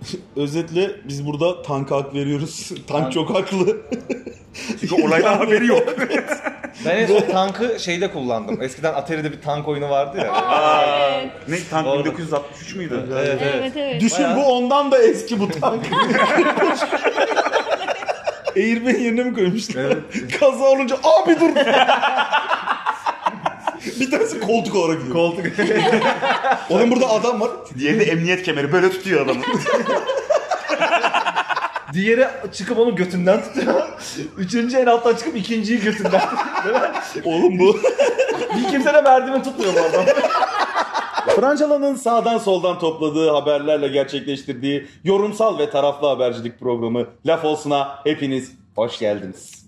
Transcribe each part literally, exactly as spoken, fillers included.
Özetle biz burada tanka hak veriyoruz. Tank, Tank çok haklı. Çünkü olaydan haberi yok. Ben en son tankı şeyde kullandım. Eskiden Atari'de bir tank oyunu vardı ya. Aa, evet. Ne tank bin dokuz yüz altmış üç müydü? Evet evet. Evet, evet. Düşün Bayağı... bu ondan da eski bu tank. Airbag'in yerine mi koymuşlar? Evet. Kaza olunca abi dur. Bir tanesi koltuk olarak gidiyor. Koltuk. Onun burada adam var. Diğeri de emniyet kemeri böyle tutuyor adamı. Diğeri çıkıp onu götünden tutuyor. Üçüncü en alttan çıkıp ikinciyi götünden tutuyor. Oğlum bu. Bir kimse de merdiven tutmuyor bu adam. Francala'nın sağdan soldan topladığı haberlerle gerçekleştirdiği yorumsal ve taraflı habercilik programı Laf Olsun'a hepiniz hoş geldiniz.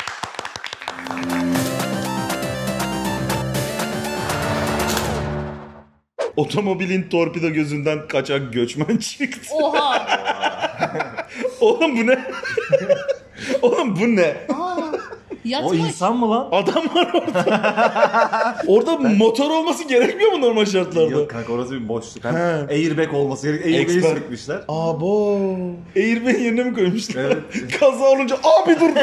Otomobilin torpido gözünden kaçak göçmen çıktı. Oha. Oğlum bu ne? Oğlum bu ne? Aa, yatmış. O insan mı lan? Adam var orada. Orada motor olması gerekmiyor mu normal şartlarda? Yok kanka orası bir boşluk. Hem He. airbag olması gerek. Airbag'i Expert. sürükmüşler. Abo. Airbag'in yerine mi koymuşlar? Evet. Kaza olunca abi dur.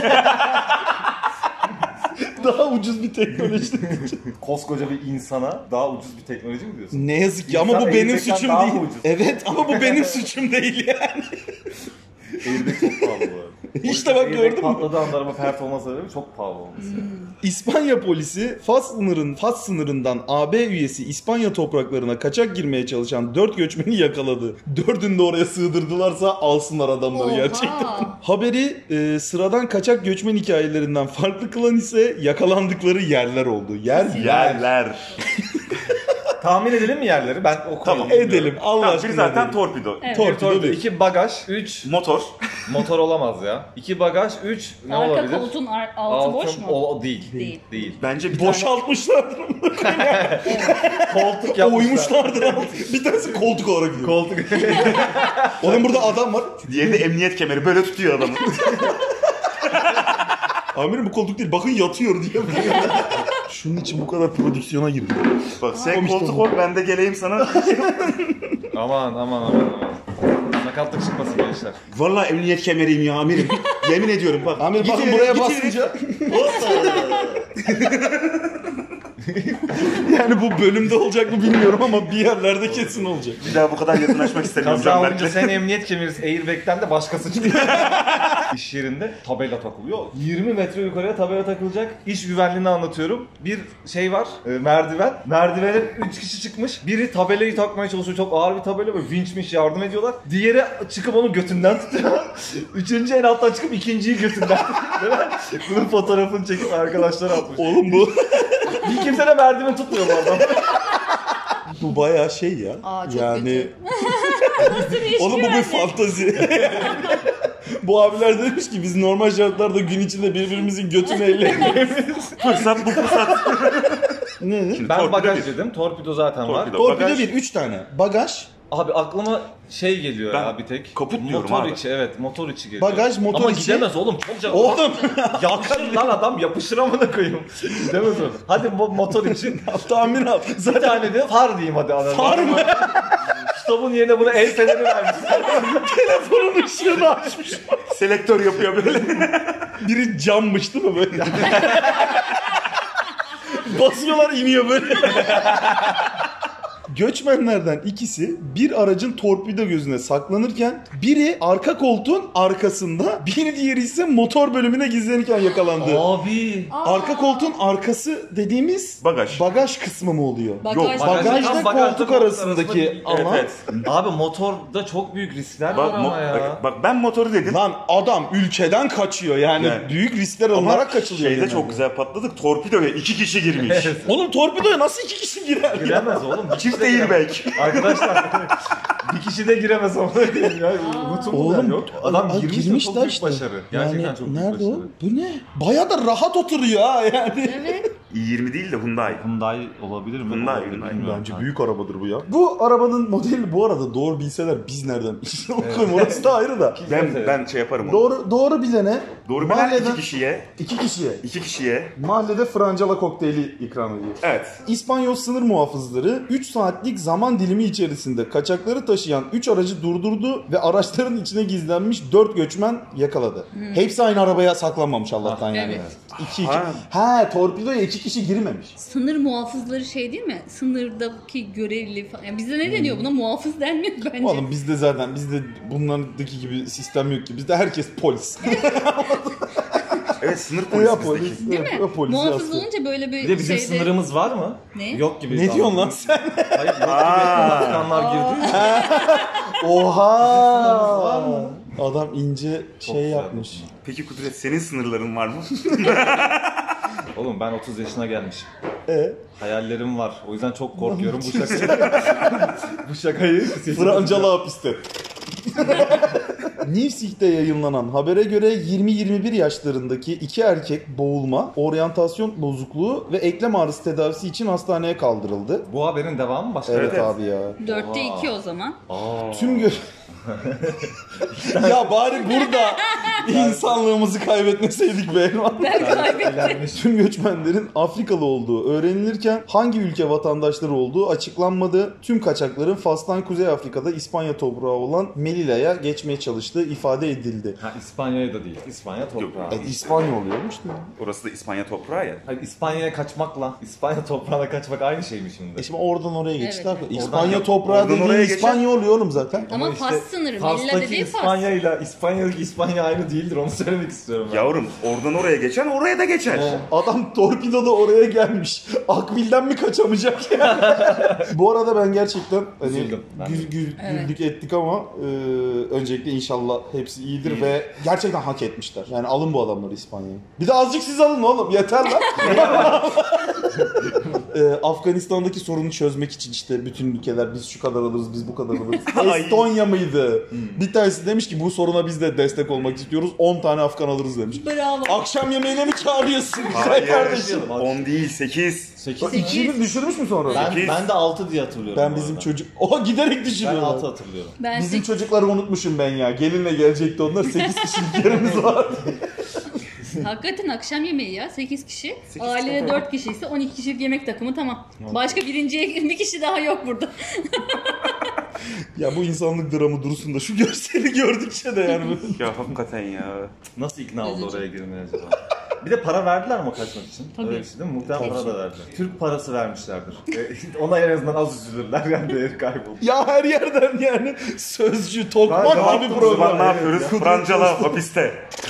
Daha ucuz bir teknoloji. Koskoca bir insana daha ucuz bir teknoloji mi diyorsun? Ne yazık ki İnsan ama bu benim airbag'den suçum daha değil. mı ucuz? Evet ama bu benim suçum değil yani. Airbag çok pahalı bu arada. İşte bak Airbag gördün mü? patladığı anda araba pert olma sebebi çok pahalı olması. Yani. İspanya polisi Fas sınırın Fas sınırından A B üyesi İspanya topraklarına kaçak girmeye çalışan dört göçmeni yakaladı. Dördünü de oraya sığdırdılarsa alsınlar adamları Oha. gerçekten. Haberi e, sıradan kaçak göçmen hikayelerinden farklı kılan ise yakalandıkları yerler oldu. Yer Yerler. Tahmin edelim mi yerleri? Ben okuyayım. Tamam edelim. Allah Tamam, aşkına. bir zaten edelim. torpido. Evet. Torpido Torpido, bir. iki bagaj, üç Motor. motor olamaz ya. İki bagaj, üç ne Arka olabilir? koltuğun ar- altı boş mu? O, o değil. Değil. Değil. Bence bir tane... Boşaltmışlardır. Koltuk yapmışlar. Oymuşlardır. Bir tanesi koltuk olarak gidiyor. Koltuk. Onun burada adam var. Diğeri de emniyet kemeri böyle tutuyor adamı. Amirim bu koltuk değil bakın yatıyor diye. Şunun için bu kadar prodüksiyona girdim. Bak sen Tamam işte koltuk bu. ol, ben de geleyim sana. Aman aman aman aman. Sakatlık çıkmasın gençler. Vallahi emniyet kemeriyim ya amirim. Yemin ediyorum bak. Amir Git bakın ileri, buraya git basınca. Yani bu bölümde olacak mı bilmiyorum ama bir yerlerde kesin olacak. Bir daha bu kadar yakınlaşmak istemiyorum Kaza Can olunca Berk'le. sen emniyet kemerisi airbag'den de başkası çıkıyor. İş yerinde tabela takılıyor. yirmi metre yukarıya tabela takılacak. İş güvenliğini anlatıyorum. Bir şey var, e, merdiven. Merdivene üç kişi çıkmış. Biri tabelayı takmaya çalışıyor. Çok ağır bir tabela böyle vinçmiş yardım ediyorlar. Diğeri çıkıp onu götünden tutuyor. Üçüncü en alttan çıkıp ikinciyi götünden tutuyor. Bunun fotoğrafını çekip arkadaşlar atmış. Oğlum bu Bir kimse de merdiven tutmuyor bu adam. bu bayağı şey ya. Aa, çok yani kötü. oğlum bu bir fantazi. Bu abiler demiş ki biz normal şartlarda gün içinde birbirimizin götünü elleyemeyiz. Fırsat bu fırsat. Ne? Şimdi Ben torpido bagaj bir. dedim. Torpido zaten var. Torpido. Torpido Bagaj. bir, üç tane. Bagaj, Abi aklıma şey geliyor Ben ya bir tek. kaput diyorum motor abi. içi evet motor içi geliyor. Bagaj, motor Ama içi. gidemez oğlum çok canım. oğlum. Yapışır lan adam yapışır amına koyayım. Gidemez oğlum. Hadi mo- motor için. Tahmin al. Bir tane de far diyeyim hadi anam. Far mı? Stop'un yerine buna el feneri vermişler. Telefonun ışığını açmış. Selektör yapıyor böyle. Biri cammış değil mi böyle? Basıyorlar iniyor böyle. Göçmenlerden ikisi bir aracın torpido gözüne saklanırken biri arka koltuğun arkasında, bir diğeri ise motor bölümüne gizlenirken yakalandı. Abi. Aa, Arka koltuğun arkası dediğimiz Bagaj. bagaj kısmı mı oluyor? Bagaj. Yok, Bagajla Tam bagajla koltuk koltuk arasındaki arasında alan. Evet. Abi motorda çok büyük riskler Bak, var ama mo- ya. bak, bak ben motoru dedim. Lan adam ülkeden kaçıyor yani, Yani. büyük riskler Ama alınarak kaçılıyor. şeyde genelde. çok güzel patladık. Torpidoya iki kişi girmiş. Oğlum torpidoya nasıl iki kişi girer ya? Giremez oğlum. Bir Çift kişi de giremez. airbag. Arkadaşlar bir kişi de giremez ama ya. Unutun mu Oğlum yok. Adam a- girmiş de girmişler çok büyük işte. başarı. Gerçekten Yani çok büyük nerede başarı. o? Bu ne? Bayağı da rahat oturuyor ha yani. Evet. i yirmi değil de Hyundai. Hyundai olabilir mi? Hyundai, Olabilir, Hyundai. bilmiyorum. Bence Ha. büyük arabadır bu ya. Bu arabanın modeli bu arada doğru bilseler biz nereden bileceğiz? Orası da ayrı da. Ben Evet. ben şey yaparım onu. Doğru doğru bilene Doğru bilen mahalleden iki kişiye, iki kişiye iki kişiye. mahallede francala kokteyli ikram ediyor. Evet. İspanyol sınır muhafızları üç saatlik zaman dilimi içerisinde kaçakları taşıyan üç aracı durdurdu ve araçların içine gizlenmiş dört göçmen yakaladı. Hepsi aynı arabaya saklanmamış Allah'tan yani. Evet. İki, iki. Ha. Ha, torpidoya iki kişi girmemiş. Sınır muhafızları şey değil mi? Sınırdaki görevli falan. Yani bizde ne deniyor buna? Muhafız denmiyor bence. Oğlum bizde zaten bizde bunlardaki gibi sistem yok ki. Bizde herkes polis. Evet, sınır Ya polisi polis. bizdeki. Değil mi? ya polis Muhafız yazdı. olunca böyle bir, Bir de bizim şeyde... sınırımız var mı? Ne? Yok gibi. Ne diyorsun lan sen? Hayır yok gibi. Aa. Afganlar girdi. Oha! Adam ince şey güzel. yapmış. Peki Kudret, senin sınırların var mı? Oğlum ben otuz yaşına gelmişim. E Hayallerim var. O yüzden çok korkuyorum bu şakayı. bu şakayı Francalı hapiste. Newsweek'te yayınlanan habere göre yirmi yirmi bir yaşlarındaki iki erkek boğulma, oryantasyon bozukluğu ve eklem ağrısı tedavisi için hastaneye kaldırıldı. Bu haberin devamı başka. Evet, evet. abi ya. Dörtte Oha. iki o zaman. Aa. Tüm gö... ya bari burada insanlığımızı kaybetmeseydik be Elvan. Ben kaybettim. Eğlenmiş. Tüm göçmenlerin Afrikalı olduğu öğrenilirken hangi ülke vatandaşları olduğu açıklanmadı. Tüm kaçakların Fas'tan Kuzey Afrika'da İspanya toprağı olan Melilla'ya geçmeye çalıştığı ifade edildi. Ha, İspanya'ya da değil. İspanya toprağı. E, İspanya oluyormuş değil mi? Orası da İspanya toprağı ya. Hayır, İspanya'ya kaçmakla İspanya toprağına kaçmak aynı şey mi şimdi? E şimdi oradan oraya geçtiler. Evet. İspanya Oradan- toprağı oradan dediğin oraya geçen- İspanya oluyor oğlum zaten. Ama işte Fas sınırı. Melilla Fas'taki dediği Fas. İspanya ile İspanya'daki İspanya aynı değildir, onu söylemek istiyorum ben. Yavrum, oradan oraya geçen oraya da geçer. Ee, Adam torpidoda oraya gelmiş. Akbil'den mi kaçamayacak yani? Bu arada ben gerçekten hani Üzüldüm ben de. gül, gül, Evet. güldük ettik ama e, öncelikle inşallah hepsi iyidir ve gerçekten hak etmişler. Yani alın bu adamları İspanya'ya. Bir de azıcık siz alın oğlum, yeter lan. e, Afganistan'daki sorunu çözmek için işte bütün ülkeler biz şu kadar alırız, biz bu kadar alırız. Ay. Estonya mıydı? Bir tanesi demiş ki bu soruna biz de destek olmak istiyoruz. on tane Afgan alırız demiş. Bravo. Akşam yemeğine mi çağırıyorsun? Hayır, kardeşim. on değil, sekiz. sekiz. İkiyi düşürmüş mü sonra? Ben, Sekiz. ben de altı diye hatırlıyorum. Ben bu bizim arada. çocuk... Oha giderek Ben düşürüyor. altı hatırlıyorum. Ben Bizim sek- çocukları unutmuşum ben ya. Gelinle gelecekti onlar. sekiz kişilik yerimiz var. Hakikaten akşam yemeği ya. sekiz kişi. Sekiz Ailede kişi. dört kişi ise on iki kişilik yemek takımı tamam. Başka birinciye bir kişi daha yok burada. Ya bu insanlık dramı dursun da şu görseli gördükçe de yani. böyle- Ya hakikaten ya. Nasıl ikna oldu Üzücü. oraya girmeye acaba? Bir de para verdiler mi o kaçmak için? Tabii. Öyle bir şey değil mi? Muhtemelen Tabii. para da verdiler. Türk parası vermişlerdir. E, Ona en azından az üzülürler yani değeri kayboldu. Ya her yerden yani sözcü, Ben tokmak gibi yaptım, O zaman program. ne yapıyoruz? Evet. Francala hapiste.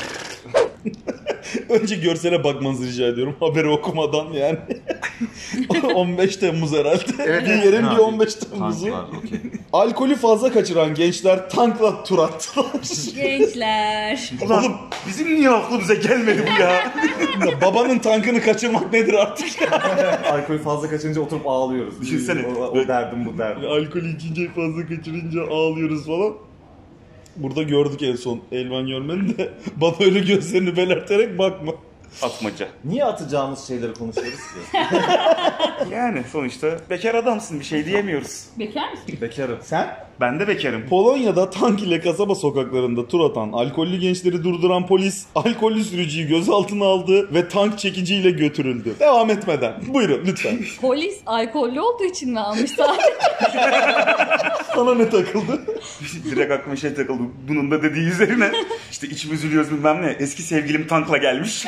Önce görsele bakmanızı rica ediyorum. Haberi okumadan yani. on beş Temmuz herhalde. Evet, bir yerin Ha, bir on beş Temmuz'u. Tank var, okey. Alkolü fazla kaçıran gençler tankla tur attılar. Gençler. Ulan bizim niye aklımıza gelmedi bu ya? Ya babanın tankını kaçırmak nedir artık ya? Alkolü fazla kaçınca oturup ağlıyoruz. Düşünsene. O, o derdim bu derdim. Alkolü içince fazla kaçırınca ağlıyoruz falan. Burada gördük en son. Elvan görmedi de bana öyle gözlerini belerterek bakma. Atmaca. Niye atacağımız şeyleri konuşuyoruz ki? Yani sonuçta bekar adamsın, bir şey diyemiyoruz. Bekar mısın? Bekarım. Sen? Ben de bekarım. Polonya'da tank ile kasaba sokaklarında tur atan alkollü gençleri durduran polis alkollü sürücüyü gözaltına aldı ve tank çekiciyle götürüldü. Devam etmeden. Buyurun lütfen. Polis alkollü olduğu için mi almış sadece? Sana ne takıldı? Direkt aklıma şey takıldı. Bunun da dediği üzerine işte içim üzülüyoruz bilmem ne. Eski sevgilim tankla gelmiş.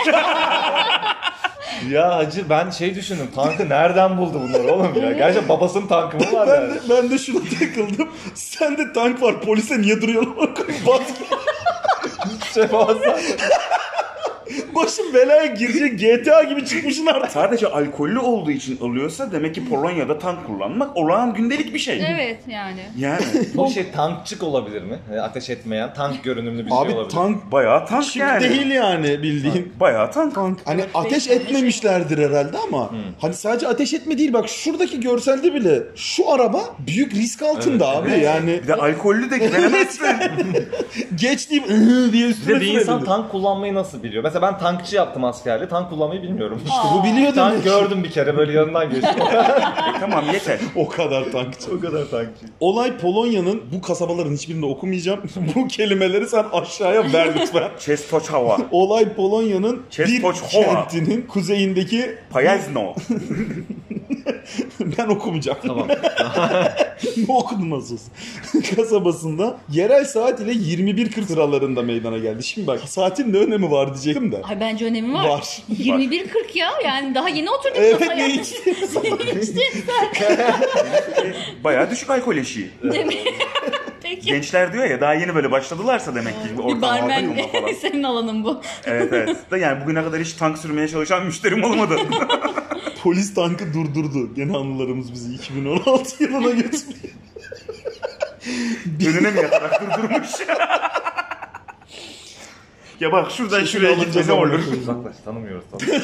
Ya hacı ben şey düşündüm. Tankı nereden buldu bunlar oğlum ya? Gerçekten babasının tankı mı var Ben yani? de, ben de şuna takıldım. Sende tank var, polise niye duruyorsun? Bas, Şey falan. başım belaya girecek, G T A gibi çıkmışsın artık. Sadece alkollü olduğu için alıyorsa demek ki Polonya'da tank kullanmak olağan gündelik bir şey. Evet yani. Yani Bu şey tankçık olabilir mi? Yani ateş etmeyen, tank görünümlü bir şey Abi olabilir. tank bayağı tank şimdi yani. değil yani bildiğin. Bayağı tank. Tank. Hani Evet, ateş beş tane etmemişlerdir herhalde ama hani sadece ateş etme değil, bak şuradaki görselde bile şu araba büyük risk altında Evet, abi evet. yani. Bir de alkollü de güvenemezsin. Geç deyip ıhı diye Bir üstüne de bir insan sürebilir. tank kullanmayı nasıl biliyor? Mesela ben tankçı yaptım askerliği. Tank kullanmayı bilmiyorum. İşte bu biliyor Tank demek. gördüm bir kere böyle yanından geçtim. E, tamam yeter. O kadar tankçı. O kadar tankçı. Olay Polonya'nın, bu kasabaların hiçbirini okumayacağım. Bu kelimeleri sen aşağıya ver lütfen. Czestochowa. Olay Polonya'nın bir Czestochowa. kentinin kuzeyindeki... Pajezno. Ben okumayacağım. Tamam. Okudum nasıl olsa. Kasabasında yerel saat ile yirmi bir kırk sıralarında meydana geldi. Şimdi bak, saatin ne önemi var diyecektim de. Ay bence önemi var. Var. yirmi bir kırk ya. Yani daha yeni oturduk Evet, masaya. ne içti? Bayağı düşük alkol eşiği. Peki. Gençler diyor ya daha yeni böyle başladılarsa demek ki Bir ortam barmen aldı falan. senin alanın bu. Evet evet. Da yani bugüne kadar hiç tank sürmeye çalışan müşterim olmadı. Polis tankı durdurdu. Gene anılarımız bizi iki bin on altı yılına götürüyor. Önüne mi yatarak durdurmuş? Ya bak şuradan şuraya gitme ne olur. Uzaklaş, tanımıyoruz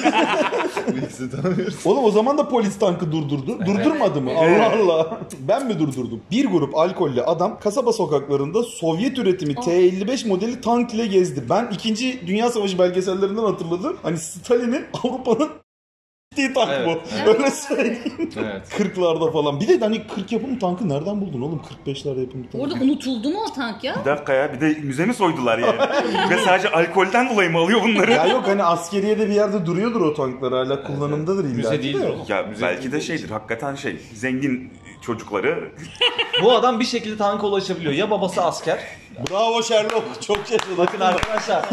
tabii. İkisini tanımıyoruz. Oğlum o zaman da polis tankı durdurdu. Durdurmadı mı? Allah Allah. Ben mi durdurdum? Bir grup alkollü adam kasaba sokaklarında Sovyet üretimi T elli beş modeli tank ile gezdi. Ben ikinci. Dünya Savaşı belgesellerinden hatırladım. Hani Stalin'in Avrupa'nın tank Evet, bu. evet. Öyle söyleyeyim. Evet. kırklarda falan. Bir de hani kırk yapımı tankı nereden buldun oğlum? kırk beşlerde yapımı tankı. Orada unutuldu mu o tank ya? Bir dakika ya bir de müze mi soydular yani? Ve sadece alkolden dolayı mı alıyor bunları? Ya yok hani askeriyede bir yerde duruyordur o tanklar, hala kullanımdadır illa. Müze değildir o. Ya Müze belki de değil. şeydir hakikaten şey zengin çocukları. Bu adam bir şekilde tanka ulaşabiliyor. Ya babası asker. Bravo Sherlock. Çok şaşırdım. Bakın arkadaşlar.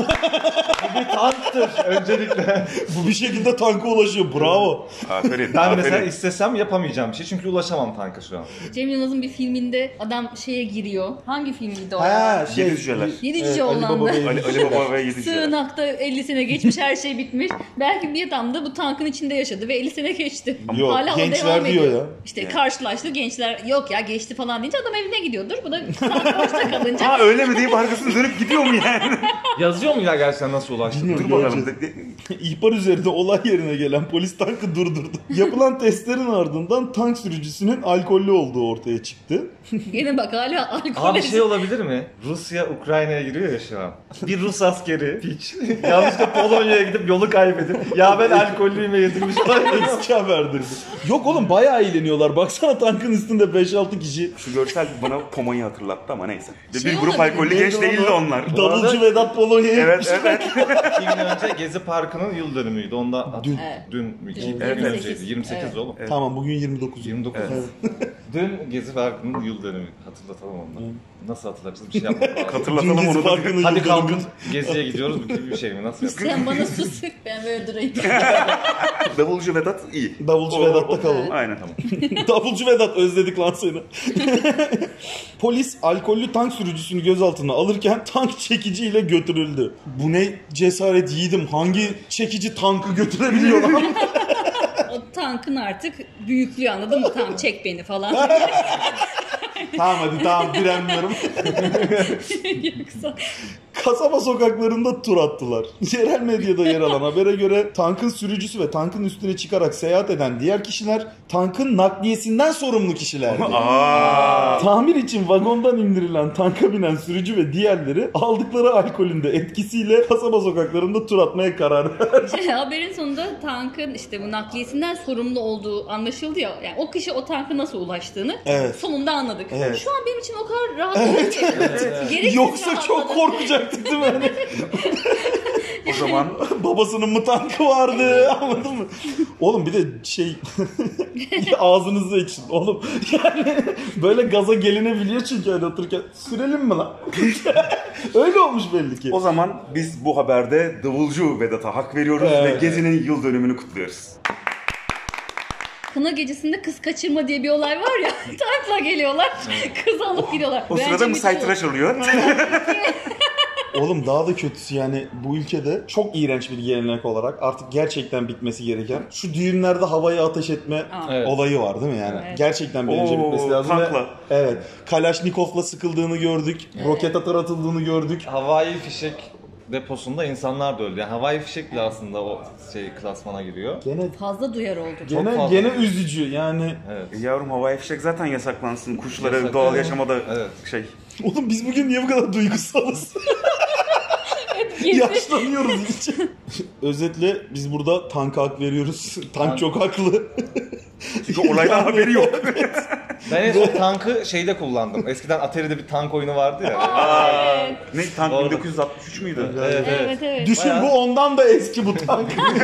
Bu bir tanktır öncelikle. Bu bir şekilde tanka ulaşıyor. Bravo. Aferin. Ben aferin. mesela istesem yapamayacağım bir şey. Çünkü ulaşamam tanka şu an. Cem Yılmaz'ın bir filminde adam şeye giriyor. Hangi filmiydi o? Ha şey. Yedi cüceler. Yedi Evet, cüce Ali oğlandı. Baba ve Yedi Ali, Ali Cüceler. Baba ve Yedi Cüceler. Sığınakta elli sene geçmiş, her şey bitmiş. Belki bir adam da bu tankın içinde yaşadı ve elli sene geçti. Yok, Hala o gençler devam diyor ediyor. ya. İşte karşılaştı gençler, yok ya geçti falan deyince adam evine gidiyordur. Bu da tank boşta kalınca. Aa öyle mi deyip arkasını dönüp gidiyor mu yani? Yazıyor mu ya gerçekten nasıl ulaştı? Bilmiyorum. Dur bakalım. Göreceğiz. İhbar üzerinde olay yerine gelen polis tankı durdurdu. Yapılan testlerin ardından tank sürücüsünün alkollü olduğu ortaya çıktı. Gene bak hala alkol. Abi şey olabilir mi? Rusya Ukrayna'ya giriyor ya şu an. Bir Rus askeri hiç yanlışlıkla Polonya'ya gidip yolu kaybedip ya ben alkollüyüm ve yedirmiş olabilir. Eski haberdir bu. Yok oğlum bayağı eğleniyorlar. Baksana tankın üstünde beş altı kişi. Şu görsel bana Poma'yı hatırlattı ama neyse. Şey bir grup olabilir. alkollü genç Neydi değildi o? onlar. Davulcu Vedat Polonya'ya Evet gitmiş. evet. İki gün önce Gezi Parkı'nın yıl dönümüydü. Onda Dün. Evet. dün mü? Dün. İki gün yirmi sekiz. önceydi. yirmi sekiz Evet. oğlum. Tamam bugün yirmi dokuz. yirmi dokuz. Evet. Dün Gezi Parkı'nın yıl dönümü. Hatırlatalım onu. Nasıl hatırlatacağız? Bir şey yapmak lazım. Hatırlatalım Dün Gezi onu da. Parkı'nın Hadi yıl kalkın dönümü. Gezi'ye gidiyoruz gibi bir şey mi? Nasıl yapacağız? Sen bana sus, ben böyle durayım. Davulcu Vedat iyi. Davulcu O- Vedat'ta o- kalalım. Aynen tamam. Davulcu Vedat özledik lan seni. Polis alkollü tank sürücüsünü gözaltına alırken tank çekiciyle götürüldü. Bu ne cesaret yiğidim. Hangi çekici tankı götürebiliyor lan? O tankın artık büyüklüğü, anladın mı? Tamam çek beni falan. Tamam hadi tamam direnmiyorum. Yoksa Kasaba sokaklarında tur attılar. Yerel medyada yer alan habere göre tankın sürücüsü ve tankın üstüne çıkarak seyahat eden diğer kişiler tankın nakliyesinden sorumlu kişilerdi. Aa. Tamir için vagondan indirilen tanka binen sürücü ve diğerleri aldıkları alkolün de etkisiyle kasaba sokaklarında tur atmaya karar verdi. şey, haberin sonunda tankın işte bu nakliyesinden sorumlu olduğu anlaşıldı ya. Yani o kişi o tankı nasıl ulaştığını Evet. sonunda anladık. Evet. Şu an benim için o kadar rahatladım ki. Gereksiz Yoksa çok rahatladım. korkacaktık değil mi? Hani O zaman babasının mı tankı vardı, anladın mı? Oğlum bir de şey ağzınızda için oğlum yani böyle gaza gelinebiliyor çünkü hani otururken sürelim mi lan? Öyle olmuş belli ki. o zaman biz bu haberde Davulcu Vedat'a hak veriyoruz Evet. ve Gezi'nin yıl dönümünü kutluyoruz. Kına gecesinde kız kaçırma diye bir olay var ya. Tankla geliyorlar. Kızı alıp gidiyorlar. O Bence sırada müthiş Musay olur. tıraş oluyor. Oğlum daha da kötüsü yani bu ülkede çok iğrenç bir gelenek olarak artık gerçekten bitmesi gereken şu düğünlerde havaya ateş etme Aa. Evet. olayı var değil mi yani? Evet. Gerçekten bir önce Oo, bitmesi lazım. ve- tankla. Evet. Kalaşnikov'la sıkıldığını gördük. Roket atar atıldığını gördük. Havai fişek deposunda insanlar da öldü. Yani havai fişek bile aslında o şey klasmana giriyor. Gene Fazla duyar oldu. gene fazla. gene üzücü yani. Evet. E Yavrum havai fişek zaten yasaklansın. Kuşlara Yasak, doğal evet. yaşamada Evet. şey. Oğlum biz bugün niye bu kadar duygusalız? Yaşlanıyoruz iyice. Özetle biz burada tanka hak veriyoruz. Tank, Tank. çok haklı. Çünkü olaydan haberi yok. Ben en son tankı şeyde kullandım. Eskiden Atari'de bir tank oyunu vardı ya. Evet. Ne tank Doğru. bin dokuz yüz altmış üç müydü? Evet, evet. Evet evet. Düşün Bayağı- bu ondan da eski bu tank.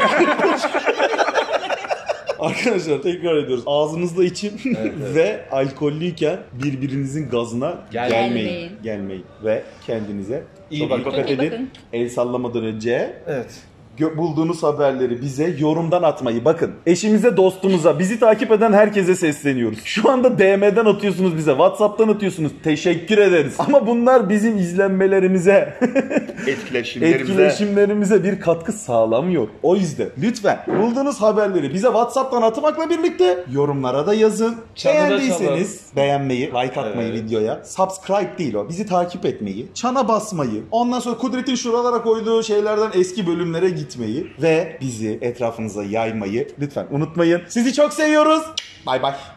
Arkadaşlar tekrar ediyoruz. Ağzınızda için Evet, evet. ve alkollüyken birbirinizin gazına Gelmeyin. gelmeyin. Gelmeyin. Ve kendinize İyi çok bakın. dikkat İyi edin. bakın. El sallamadan önce Evet. gö- bulduğunuz haberleri bize yorumdan atmayı. Bakın eşimize, dostumuza, bizi takip eden herkese sesleniyoruz. Şu anda D M'den atıyorsunuz bize, WhatsApp'tan atıyorsunuz. Teşekkür ederiz. Ama bunlar bizim izlenmelerimize, Etkileşimlerimize. etkileşimlerimize bir katkı sağlamıyor. O yüzden lütfen bulduğunuz haberleri bize WhatsApp'tan atmakla birlikte yorumlara da yazın. Çanı da Beğendiyseniz beğenmeyi, like atmayı Evet. videoya. Subscribe değil o. Bizi takip etmeyi, çana basmayı, ondan sonra Kudret'in şuralara koyduğu şeylerden eski bölümlere gitmeyi ve bizi etrafınıza yaymayı lütfen unutmayın. Sizi çok seviyoruz. Bay bay.